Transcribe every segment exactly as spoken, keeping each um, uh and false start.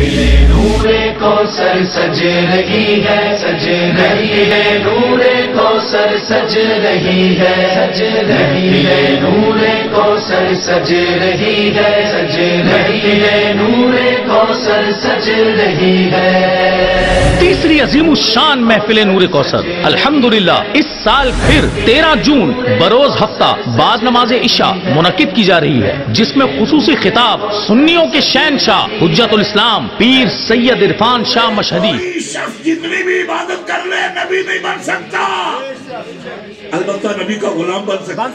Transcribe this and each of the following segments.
محفل نور کوثر سج رہی ہے، سج رہی ہے نور کوثر سج رہی ہے، سج رہی ہے نور کوثر سج رہی ہے، سج رہی ہے نور کوثر سج رہی ہے۔ تیسری عظیم الشان محفل نور کوثر الحمدللہ اس سال پھر تیرہ جون بروز ہفتہ بعد نماز عشاء منعقد کی جا رہی ہے، جس میں خصوصی خطاب سنیوں کے شہنشاہ حجت الاسلام پیر سید عرفان شاہ مشہدی۔ کوئی شخص جتنی بھی عبادت کر لے نبی نہیں بن سکتا، البتہ نبی کا غلام بن سکتا۔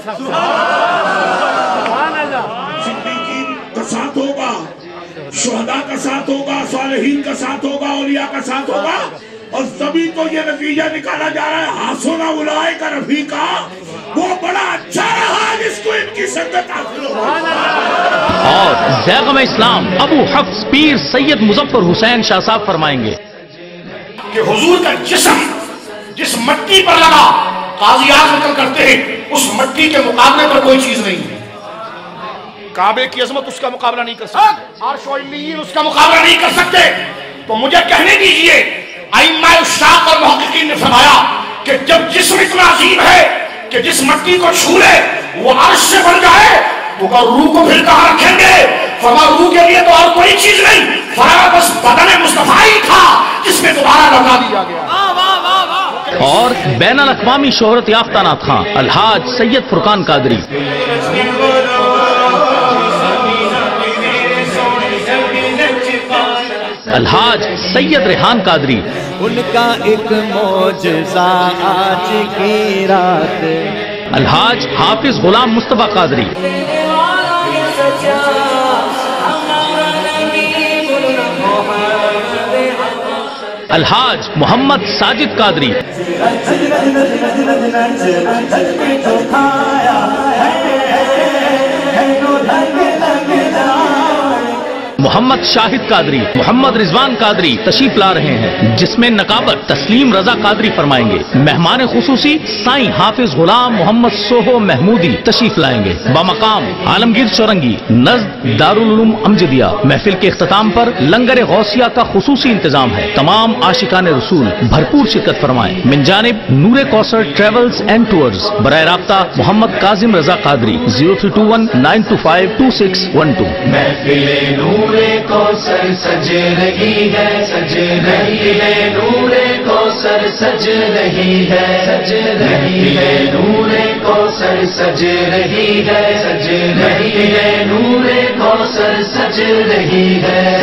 صدیقین کا ساتھ ہوگا، شہداء کا ساتھ ہوگا، صالحین کا ساتھ ہوگا، اولیاء کا ساتھ ہوگا، اور تبھی تو یہ نتیجہ نکالا جا رہا ہے حسن اولئک رفیقا، وہ بڑا اچھا رہا جس کو ان کی سنگت حاصل ہو۔ اور زیغم اسلام ابو حفظ پیر سید مظفر حسین شاہ صاحب فرمائیں گے کہ حضور کا جسم جس مٹی پر لگا قاضیات نقل کرتے ہیں اس مٹی کے مقابلے پر کوئی چیز نہیں ہے۔ کعبے کی عظمت اس کا مقابلہ نہیں کر سکتے، عرش و علیین اس کا مقابلہ نہیں کر سکتے۔ تو مجھے کہنے دیجئے ائمہ اشراق اور محققین نے فرمایا کہ جب جسم اتنا عظیم ہے کہ جس مٹی کو چھو لے وہ عرش سے بڑھ جائے تو روح کو پھر کہاں رکھیں گے؟ فرمایا روح کے لیے تو اور کوئی چیز نہیں، فرمایا بس بدن مصطفیٰ ہی تھا جس میں دوبارہ لگا دیا گیا۔ اور بین الاقوامی شہرت یافتہ نعت خواں الحاج سید فرقان قادری، الحاج سید ریحان قادری، ان کا ایک معجزہ آج کی رات، الحاج حافظ غلام مصطفیٰ قادری، الحاج محمد ساجد قادری، محمد شاہد قادری، محمد رضوان قادری تشریف لا رہے ہیں، جس میں نقابت تسلیم رضا قادری فرمائیں گے۔ مہمان خصوصی سائیں حافظ غلام محمد سوہو محمودی تشریف لائیں گے۔ بمقام عالمگیر چورنگی نزد دارالعلوم امجدیہ محفل کے اختتام پر لنگر غوثیہ کا خصوصی انتظام ہے۔ تمام عاشقان رسول بھرپور شرکت فرمائیں۔ من جانب Noor Kausar travels and tours, براہ رابطہ Muhammad Kazim Raza Qadri, zero three two one nine two five two six one two. محفل نور کوثر سج رہی ہے، سج رہی ہے نور کوثر سج رہی ہے، سج رہی ہے نور کوثر سج رہی ہے، سج رہی ہے نور کوثر سج رہی ہے۔